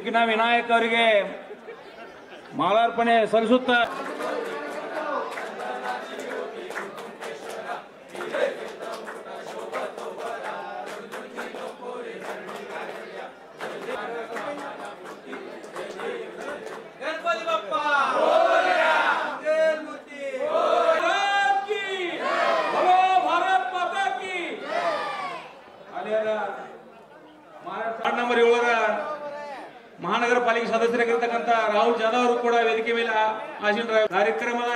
ವಿಘ್ನ ವಿನಾಯಕ ಅವರಿಗೆ ಮಾಲಾರ್ಪಣೆ ಸಲ್ಲಿಸುತ್ತಾ ವಾರ್ಡ್ ನಂಬರ್ 7ರ ಮಹಾನಗರ ಪಾಲಿಕೆ ಸದಸ್ಯರಾಗಿರ್ತಕ್ಕಂಥ ರಾಹುಲ್ ಜಾಧವ್ ಅವರು ಕೂಡ ವೇದಿಕೆ ಮೇಲೆ ಆಸೀನರಾಗಿದ್ದಾರೆ. ಕಾರ್ಯಕ್ರಮದ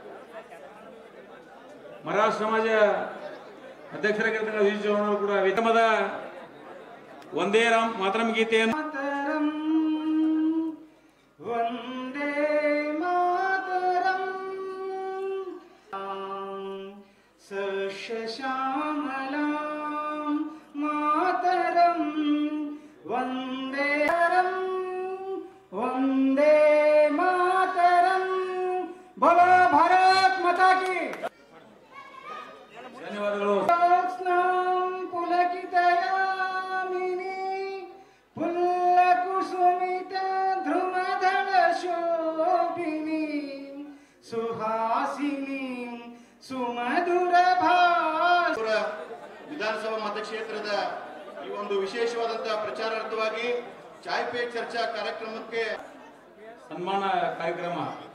ಮರಾಠ ಸಮಾಜ ಅಧ್ಯಕ್ಷರಾಗಿರ್ತಕ್ಕಂಥ ವಿಜಯ್ ಚೌಹಾಣ್ ಅವರು ಕೂಡ ವೇದಿಕೆಯ ವಂದೇ ಮಾತರಂ ಗೀತೆಯನ್ನು ವಂದೇ ಮಾತರಂ ಸಶ್ಯಾಮಲಾಂ ಮಾತರಂ ವಂದೇ ವಂದೇ ಮಾತರಂ ಬೋಲೋ ಭಾರತ್ ಮಾತಾ ಕಿ. ಧನ್ಯವಾದಗಳು. ಪುಲಕಿತಯಾಮಿನಿ ಪುಲ್ಲಕುಸುಮಿತ ಧ್ರುವಧಳ ಶೋಭಿನಿ ಸುಹಾಸಿನಿ ಸುಮಧುರ ಭಾಷ. ವಿಧಾನಸಭಾ ಮತಕ್ಷೇತ್ರದ ಈ ಒಂದು ವಿಶೇಷವಾದಂತಹ ಪ್ರಚಾರಾರ್ಥವಾಗಿ ಚಾಯ್ ಪೇ ಚರ್ಚಾ ಕಾರ್ಯಕ್ರಮಕ್ಕೆ ಸನ್ಮಾನ ಕಾರ್ಯಕ್ರಮ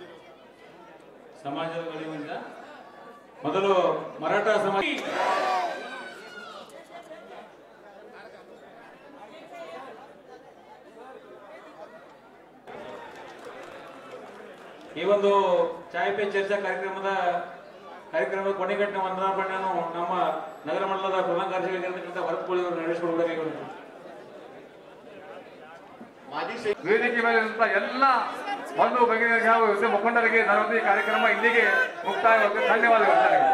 ಸಮಾಜದ ಕಡೆಯಿಂದ ಮೊದಲು ಮರಾಠ ಸಮಾಜ ಈ ಒಂದು ಚಾಯ್ ಪೇ ಚರ್ಚಾ ಕಾರ್ಯಕ್ರಮದ ಕೊನೆಗಟ್ಟಿನ ವಂದನಾರ್ಪಣೆಯನ್ನು ನಮ್ಮ ನಗರ ಮಂಡಲದ ಪ್ರಧಾನ ಕಾರ್ಯದರ್ಶಿಯಾಗಿರ್ತಕ್ಕಂಥ ಭರತ್ ಕೋಳಿ ಅವರು ನಡೆಸಿಕೊಡಬೇಕಾಗಿರುತ್ತದೆ. ಮಾಜಿ ವೇದಿಕೆ ಮೇಲೆ ಎಲ್ಲ ಬಂಧು ಭಗಿನಿಯರಿಗೆ ಹಾಗೂ ಮುಖಂಡರಿಗೆ ಧನ್ಯವಾದ. ಕಾರ್ಯಕ್ರಮ ಇಲ್ಲಿಗೆ ಮುಕ್ತಾಯವಾಗುತ್ತೆ. ಧನ್ಯವಾದಗಳು.